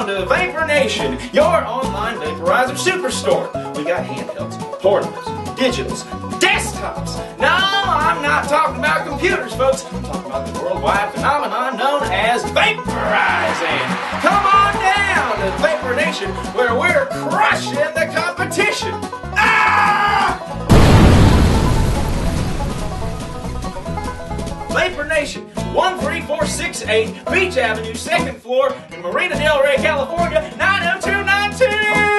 down to VaporNation, your online vaporizer superstore. We got handhelds, portables, digitals, desktops. No, I'm not talking about computers, folks. I'm talking about the worldwide phenomenon known as vaporizing. Come on down to VaporNation, where we're crushing the competition. Ah! VaporNation, 13468 Beach Avenue, 2nd floor in Marina Del Rey, California, 90292!